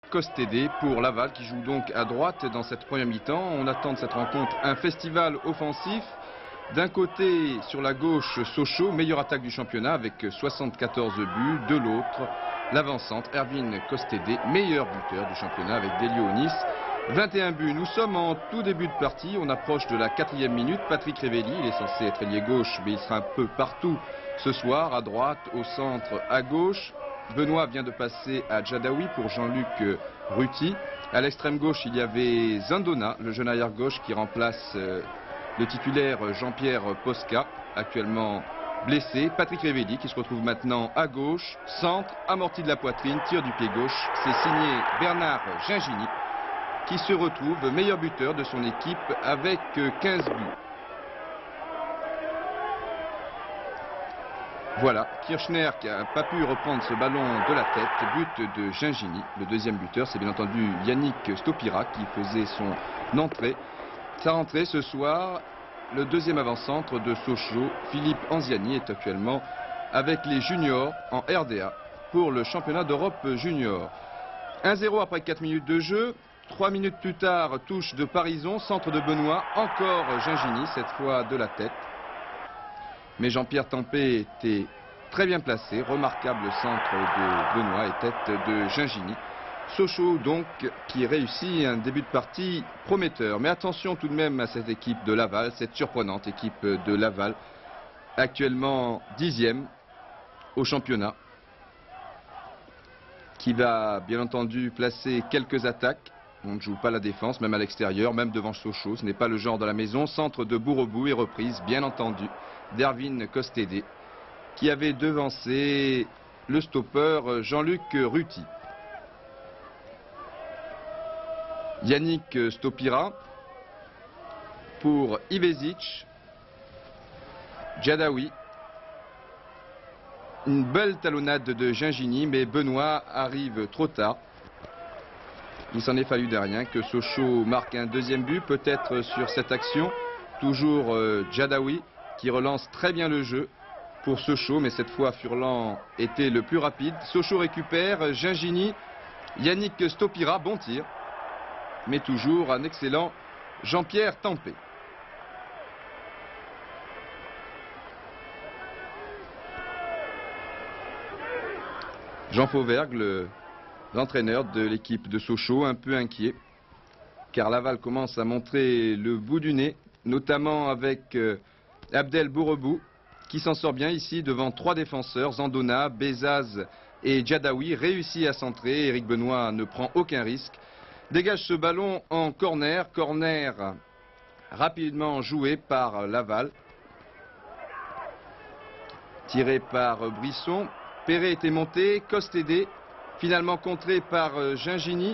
Costédé pour Laval qui joue donc à droite dans cette première mi-temps. On attend de cette rencontre un festival offensif. D'un côté, sur la gauche, Sochaux, meilleure attaque du championnat avec 74 buts. De l'autre, l'avancante Erwin Costédé, meilleur buteur du championnat avec Delionis, 21 buts. Nous sommes en tout début de partie, on approche de la 4e minute. Patrick Révelli, il est censé être ailier gauche, mais il sera un peu partout ce soir, à droite, au centre, à gauche. Benoît vient de passer à Djadaoui pour Jean-Luc Ruti. À l'extrême gauche, il y avait Zandona, le jeune arrière-gauche qui remplace le titulaire Jean-Pierre Posca, actuellement blessé. Patrick Révelli qui se retrouve maintenant à gauche, centre, amorti de la poitrine, tir du pied gauche. C'est signé Bernard Gingini qui se retrouve meilleur buteur de son équipe avec 15 buts. Voilà, Kirchner qui n'a pas pu reprendre ce ballon de la tête, but de Gingini. Le deuxième buteur, c'est bien entendu Yannick Stopira qui faisait son entrée. Sa rentrée ce soir, le deuxième avant-centre de Sochaux, Philippe Anziani, est actuellement avec les juniors en RDA pour le championnat d'Europe junior. 1-0 après 4 minutes de jeu. 3 minutes plus tard, touche de Parison, centre de Benoît, encore Gingini, cette fois de la tête. Mais Jean-Pierre Tempé était très bien placé, remarquable centre de Benoît et tête de Gingini. Sochaux donc qui réussit un début de partie prometteur. Mais attention tout de même à cette équipe de Laval, cette surprenante équipe de Laval, actuellement 10e au championnat, qui va bien entendu placer quelques attaques. On ne joue pas la défense, même à l'extérieur, même devant Sochaux. Ce n'est pas le genre de la maison. Centre de Bourrebou et reprise, bien entendu, d'Erwin Costédé, qui avait devancé le stopper Jean-Luc Ruti. Yannick Stopira pour Ivezic, Djadaoui. Une belle talonnade de Gingini, mais Benoît arrive trop tard. Il s'en est fallu de rien que Sochaux marque un deuxième but, peut-être sur cette action. Toujours Djadaoui qui relance très bien le jeu pour Sochaux, mais cette fois Furlan était le plus rapide. Sochaux récupère, Gingini, Yannick Stopira, bon tir. Mais toujours un excellent Jean-Pierre Tempé. Jean Fauvergue, l'entraîneur de l'équipe de Sochaux, un peu inquiet, car Laval commence à montrer le bout du nez, notamment avec Abdel Bourrebou, qui s'en sort bien ici devant 3 défenseurs, Zandona, Bezaz et Djadaoui, réussit à centrer. Éric Benoît ne prend aucun risque. Dégage ce ballon en corner. Corner rapidement joué par Laval. Tiré par Brisson. Perret était monté. Costédé. Finalement contré par Gingini.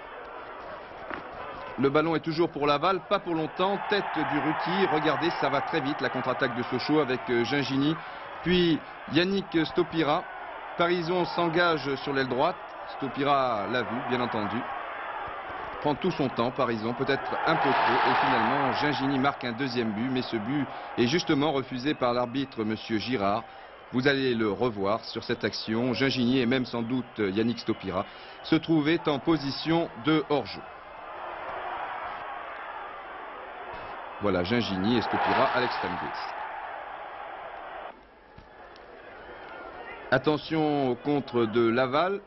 Le ballon est toujours pour Laval. Pas pour longtemps. Tête du Ruti. Regardez, ça va très vite. La contre-attaque de Sochaux avec Gingini. Puis Yannick Stopira. Parison s'engage sur l'aile droite. Stopira l'a vu, bien entendu. Prend tout son temps, Parison, peut-être un peu trop, et finalement Gingini marque un deuxième but, mais ce but est justement refusé par l'arbitre monsieur Girard. Vous allez le revoir sur cette action. Gingini et même sans doute Yannick Stopira se trouvaient en position de hors-jeu. Voilà Gingini et Stopira à l'extrême gauche. Attention au contre de Laval.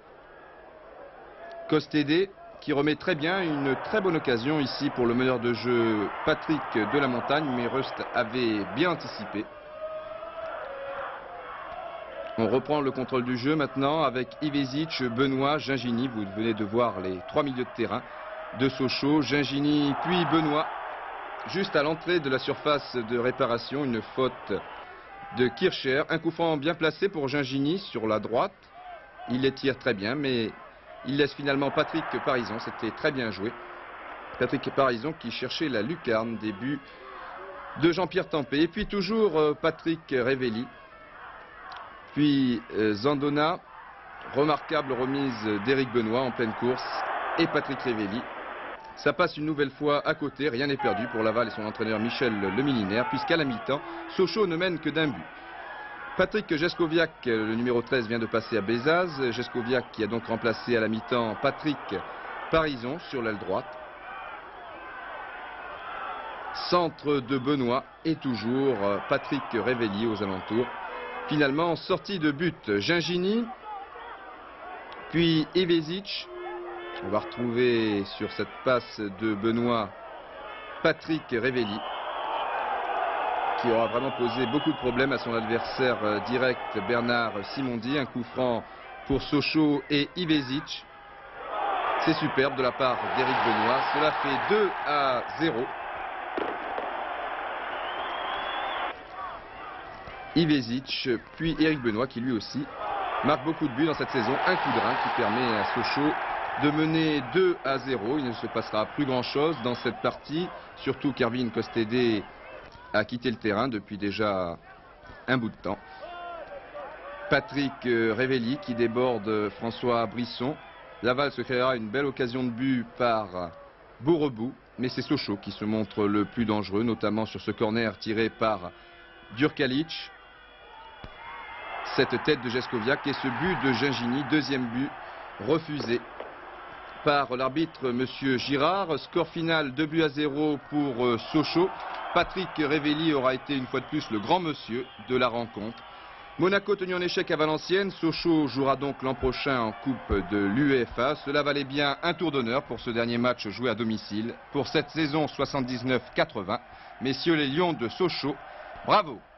Costédé qui remet très bien, une très bonne occasion ici pour le meneur de jeu Patrick de la Montagne, mais Rust avait bien anticipé. On reprend le contrôle du jeu maintenant avec Ivezic, Benoît, Gingini. Vous venez de voir les 3 milieux de terrain de Sochaux. Gingini puis Benoît, juste à l'entrée de la surface de réparation, une faute de Kircher. Un coup franc bien placé pour Gingini sur la droite. Il les tire très bien, mais il laisse finalement Patrick Parison. C'était très bien joué. Patrick Parison qui cherchait la lucarne des buts de Jean-Pierre Tempé. Et puis toujours Patrick Révelli. Puis Zandona. Remarquable remise d'Éric Benoît en pleine course. Et Patrick Révelli. Ça passe une nouvelle fois à côté. Rien n'est perdu pour Laval et son entraîneur Michel Le Milinaire, puisqu'à la mi-temps, Sochaux ne mène que d'un but. Patrick Jeskoviak, le numéro 13, vient de passer à Bézaz. Jeskoviak qui a donc remplacé à la mi-temps Patrick Parison sur l'aile droite. Centre de Benoît et toujours Patrick Révelli aux alentours. Finalement, sortie de but, Gingini, puis Ivezic. On va retrouver sur cette passe de Benoît Patrick Révelli, qui aura vraiment posé beaucoup de problèmes à son adversaire direct Bernard Simondi. Un coup franc pour Sochaux et Ivezic. C'est superbe de la part d'Éric Benoît. Cela fait 2-0. Ivezic, puis Éric Benoît qui lui aussi marque beaucoup de buts dans cette saison. Un coup de rein qui permet à Sochaux de mener 2-0. Il ne se passera plus grand chose dans cette partie, surtout qu'Erwin Kostédé a quitté le terrain depuis déjà un bout de temps. Patrick Révelli qui déborde François Brisson. Laval se créera une belle occasion de but par Bourrebou, mais c'est Sochaux qui se montre le plus dangereux, notamment sur ce corner tiré par Durkalic. Cette tête de Jeskoviak et ce but de Gingini, deuxième but refusé par l'arbitre Monsieur Girard. Score final 2-0 pour Sochaux. Patrick Révelli aura été une fois de plus le grand monsieur de la rencontre. Monaco tenu en échec à Valenciennes. Sochaux jouera donc l'an prochain en Coupe de l'UEFA. Cela valait bien un tour d'honneur pour ce dernier match joué à domicile. Pour cette saison 79-80, messieurs les Lions de Sochaux, bravo!